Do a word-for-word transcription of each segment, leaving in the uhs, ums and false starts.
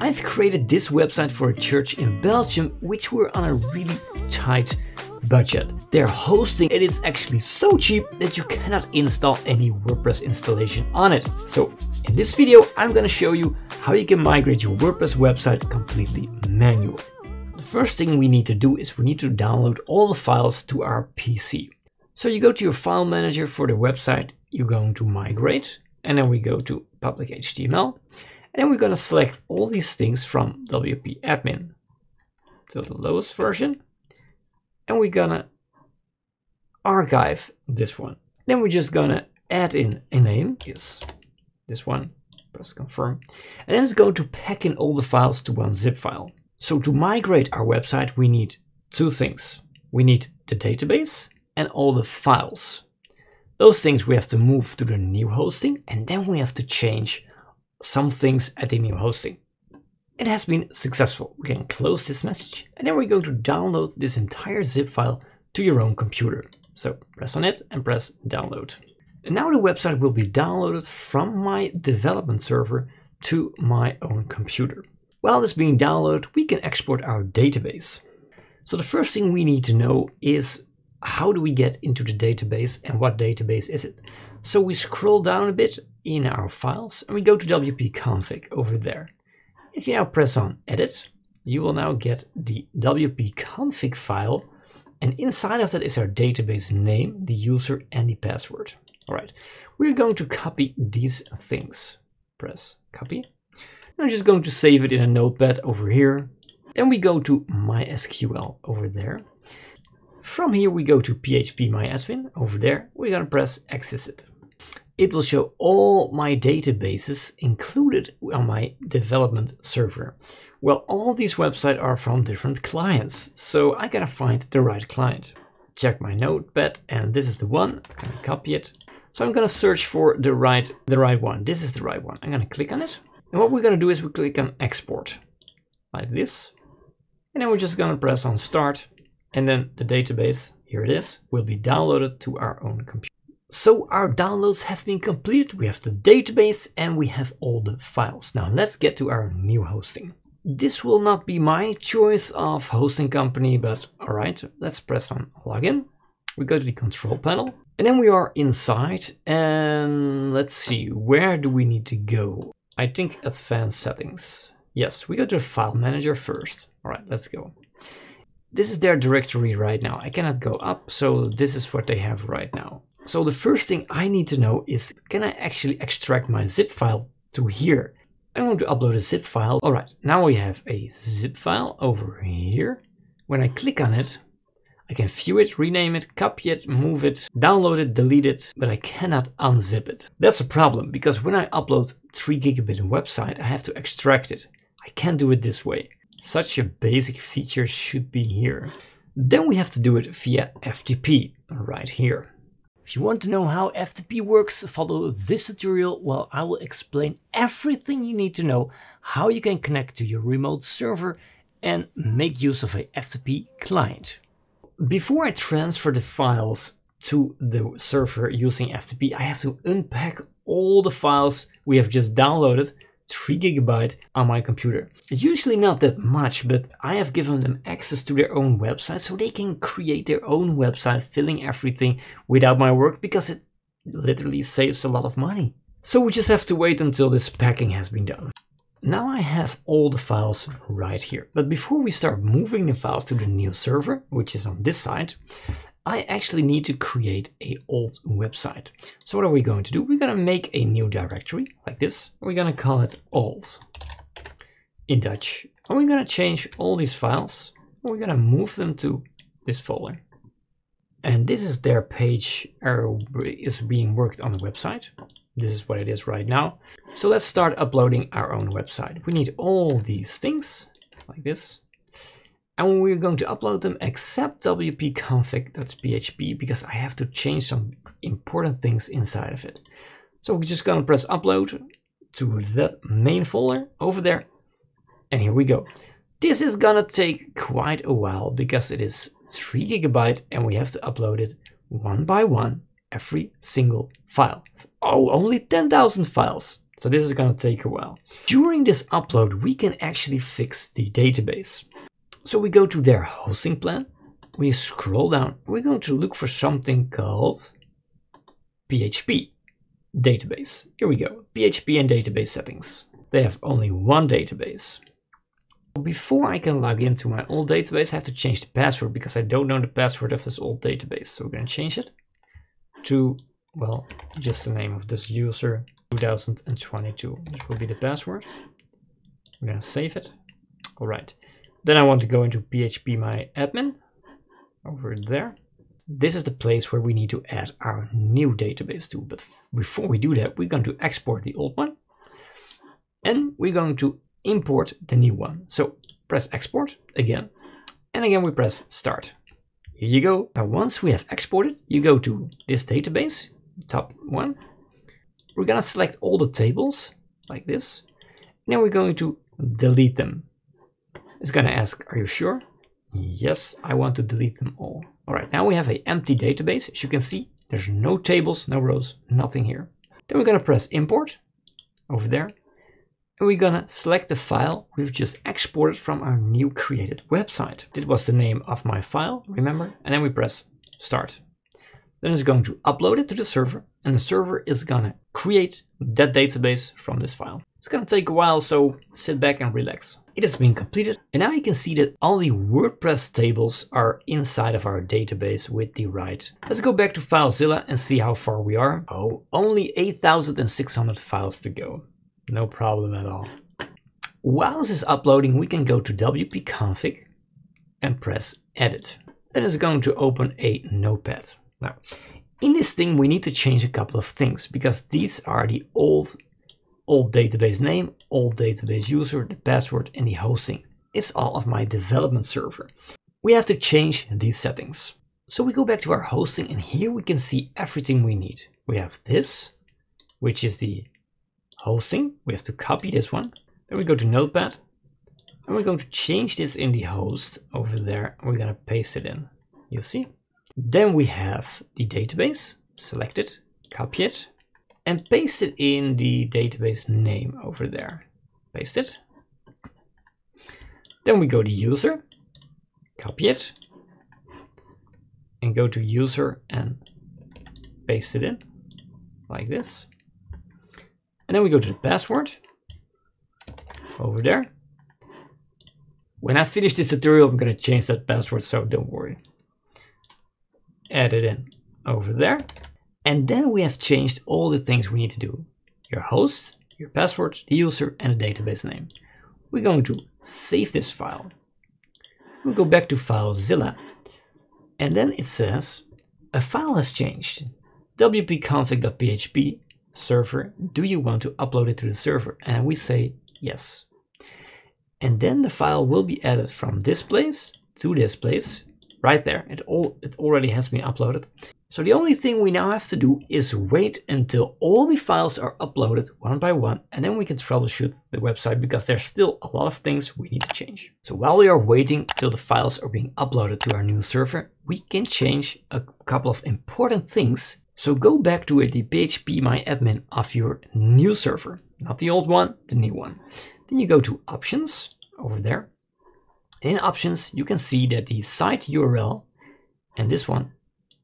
I've created this website for a church in Belgium, which were on a really tight budget. Their hosting, it is actually so cheap that you cannot install any WordPress installation on it. So in this video, I'm going to show you how you can migrate your WordPress website completely manual. The first thing we need to do is we need to download all the files to our P C. So you go to your file manager for the website, you're going to migrate, and then we go to public H T M L. And then we're going to select all these things from W P admin. So the lowest version. And we're going to archive this one. Then we're just going to add in a name. Yes, this one. Press confirm. And then it's going to pack in all the files to one zip file. So to migrate our website, we need two things. We need the database and all the files. Those things we have to move to the new hosting, and then we have to change some things at the new hosting. It has been successful. We can close this message, and then we're going to download this entire zip file to your own computer. So press on it and press download. And now the website will be downloaded from my development server to my own computer. While this is being downloaded, we can export our database. So the first thing we need to know is how do we get into the database and what database is it? So we scroll down a bit in our files and we go to W P config over there. If you now press on edit, you will now get the W P config file, and inside of that is our database name, the user and the password. All right, we're going to copy these things. Press copy. I'm just going to save it in a notepad over here. Then we go to MySQL over there. From here we go to P H P My Admin over there. We're going to press exit. It will show all my databases included on my development server. Well, all these websites are from different clients, so I gotta find the right client. Check my notepad, and this is the one. I'm gonna copy it. So I'm gonna search for the right, the right one. This is the right one. I'm gonna click on it. And what we're gonna do is we click on export, like this. And then we're just gonna press on start. And then the database, here it is, will be downloaded to our own computer. So our downloads have been completed. We have the database and we have all the files. Now let's get to our new hosting. This will not be my choice of hosting company, but all right, let's press on login. We go to the control panel and then we are inside, and let's see, where do we need to go? I think advanced settings. Yes, we go to the file manager first. All right, let's go. This is their directory right now. I cannot go up, so this is what they have right now. So the first thing I need to know is, can I actually extract my zip file to here? I'm going to upload a zip file. All right, now we have a zip file over here. When I click on it, I can view it, rename it, copy it, move it, download it, delete it, but I cannot unzip it. That's a problem, because when I upload three gigabit website, I have to extract it. I can't do it this way. Such a basic feature should be here. Then we have to do it via F T P right here. If you want to know how F T P works, follow this tutorial while I will explain everything you need to know how you can connect to your remote server and make use of a F T P client. Before I transfer the files to the server using F T P, I have to unpack all the files we have just downloaded, three gigabyte, on my computer. It's usually not that much, but I have given them access to their own website so they can create their own website, filling everything without my work, because it literally saves a lot of money. So we just have to wait until this packing has been done. Now I have all the files right here, but before we start moving the files to the new server, which is on this side, I actually need to create a old website. So what are we going to do? We're going to make a new directory like this. We're going to call it old in Dutch. And we're going to change all these files. We're going to move them to this folder. And this is their page uh, is being worked on the website. This is what it is right now. So let's start uploading our own website. We need all these things like this. And we're going to upload them except W P config.php, because I have to change some important things inside of it. So we're just going to press upload to the main folder over there. And here we go. This is going to take quite a while because it is three gigabyte and we have to upload it one by one, every single file. Oh, only ten thousand files. So this is going to take a while. During this upload, we can actually fix the database. So we go to their hosting plan. We scroll down. We're going to look for something called P H P database. Here we go. P H P and database settings. They have only one database. Before I can log into my old database, I have to change the password because I don't know the password of this old database. So we're going to change it to, well, just the name of this user, two thousand twenty-two. This will be the password. I'm going to save it. All right. Then I want to go into P H P my admin over there. This is the place where we need to add our new database to. But before we do that, we're going to export the old one. And we're going to import the new one. So press export again. And again, we press start. Here you go. Now, once we have exported, you go to this database, top one. We're going to select all the tables like this. Now we're going to delete them. It's going to ask, are you sure? Yes, I want to delete them all. All right, now we have an empty database. As you can see, there's no tables, no rows, nothing here. Then we're going to press import over there. And we're going to select the file we've just exported from our new created website. This was the name of my file, remember? And then we press start. Then it's going to upload it to the server, and the server is going to create that database from this file. It's going to take a while, so sit back and relax. It has been completed, and now you can see that all the WordPress tables are inside of our database with the right. Let's go back to FileZilla and see how far we are. Oh, only eight thousand six hundred files to go. No problem at all. While this is uploading, we can go to W P config and press edit. Then it's going to open a notepad. Now, in this thing, we need to change a couple of things because these are the old, old database name, old database user, the password, and the hosting. It's all of my development server. We have to change these settings. So we go back to our hosting, and here we can see everything we need. We have this, which is the hosting. We have to copy this one. Then we go to Notepad, and we're going to change this in the host over there. We're going to paste it in. You'll see. Then we have the database. Select it, copy it, and paste it in the database name over there. Paste it. Then we go to user, copy it, and go to user and paste it in like this. And then we go to the password over there. When I finish this tutorial, I'm going to change that password, so don't worry. Add it in over there. And then we have changed all the things we need to do. Your host, your password, the user, and the database name. We're going to save this file. We'll go back to FileZilla. And then it says, a file has changed. W P config dot P H P server, do you want to upload it to the server? And we say yes. And then the file will be added from this place to this place. Right there, it all it already has been uploaded. So the only thing we now have to do is wait until all the files are uploaded one by one, and then we can troubleshoot the website because there's still a lot of things we need to change. So while we are waiting till the files are being uploaded to our new server, we can change a couple of important things. So go back to the P H P my admin of your new server, not the old one, the new one. Then you go to options over there. In options, you can see that the site U R L and this one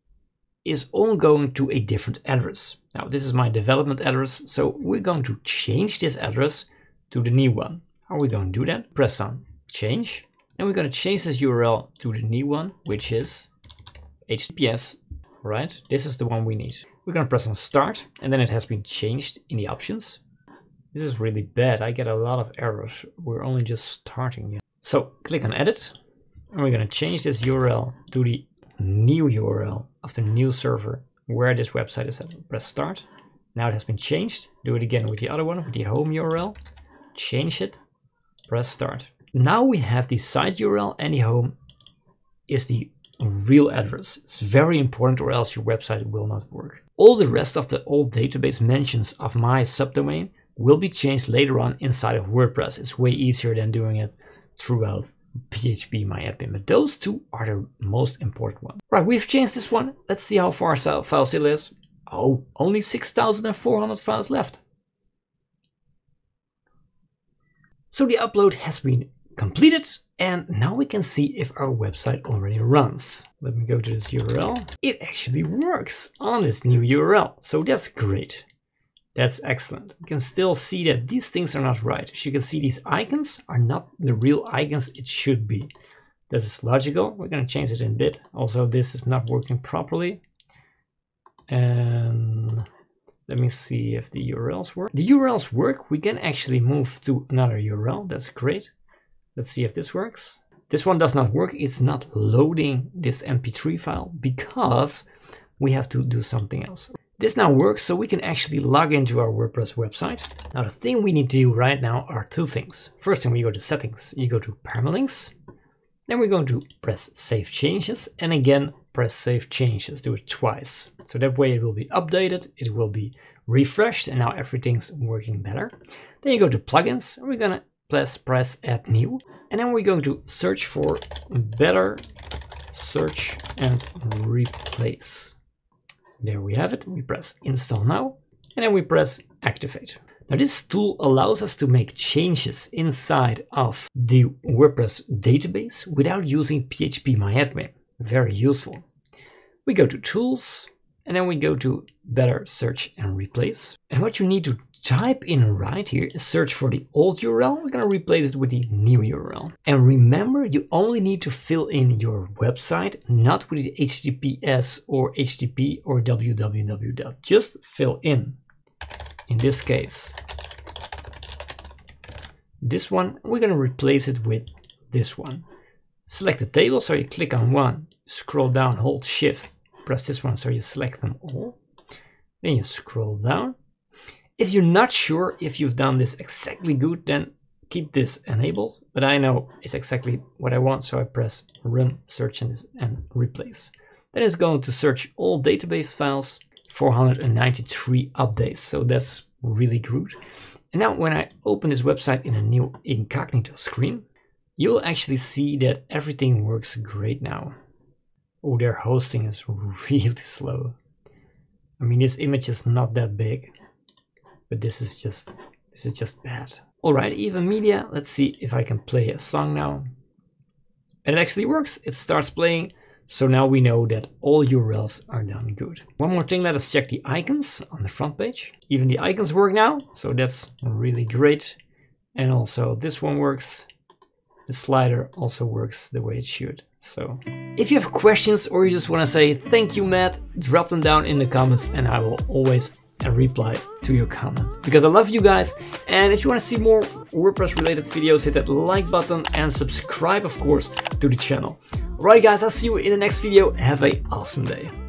is all going to a different address. Now, this is my development address, so we're going to change this address to the new one. How are we going to do that? Press on change, and we're going to change this U R L to the new one, which is H T T P S. All right, this is the one we need. We're going to press on start, and then it has been changed in the options. This is really bad. I get a lot of errors. We're only just starting yet. So click on edit, and we're going to change this U R L to the new U R L of the new server where this website is at. Press start. Now it has been changed. Do it again with the other one, with the home U R L. Change it. Press start. Now we have the site U R L, and the home is the real address. It's very important, or else your website will not work. All the rest of the old database mentions of my subdomain will be changed later on inside of WordPress. It's way easier than doing it throughout P H P my admin, but those two are the most important ones. Right, we've changed this one. Let's see how far FileZilla is. Oh, only six thousand four hundred files left. So the upload has been completed, and now we can see if our website already runs. Let me go to this U R L. It actually works on this new U R L, so that's great. That's excellent. We can still see that these things are not right. As you can see, these icons are not the real icons it should be. This is logical. We're going to change it in a bit. Also, this is not working properly. And let me see if the U R Ls work. The U R Ls work. We can actually move to another U R L. That's great. Let's see if this works. This one does not work. It's not loading this M P three file because we have to do something else. This now works, so we can actually log into our WordPress website. Now the thing we need to do right now are two things. First thing, we go to settings, you go to permalinks. Then we're going to press save changes, and again press save changes, do it twice. So that way it will be updated, it will be refreshed, and now everything's working better. Then you go to plugins, and we're gonna press, press add new. And then we're going to search for better search and replace. There we have it. We press install now, and then we press activate. Now this tool allows us to make changes inside of the WordPress database without using P H P My Admin. Very useful. We go to tools, and then we go to better search and replace. And what you need to type in right here is search for the old U R L. We're going to replace it with the new U R L. And remember, you only need to fill in your website, not with the H T T P S or H T T P or w w w. Just fill in. In this case, this one, we're going to replace it with this one. Select the table, so you click on one, scroll down, hold shift, press this one, so you select them all. Then you scroll down. If you're not sure if you've done this exactly good, then keep this enabled. But I know it's exactly what I want, so I press run, search and, and replace. Then it's going to search all database files, four hundred ninety-three updates. So that's really good. And now when I open this website in a new incognito screen, you'll actually see that everything works great now. Oh, their hosting is really slow. I mean, this image is not that big. But this is just, this is just bad. All right, even media. Let's see if I can play a song now. And it actually works. It starts playing. So now we know that all U R Ls are done good. One more thing, let us check the icons on the front page. Even the icons work now. So that's really great. And also this one works. The slider also works the way it should. So if you have questions or you just want to say thank you, Matt, drop them down in the comments and I will always and reply to your comments because I love you guys. And if you want to see more WordPress related videos, hit that like button and subscribe, of course, to the channel. Alright guys, I'll see you in the next video. Have an awesome day.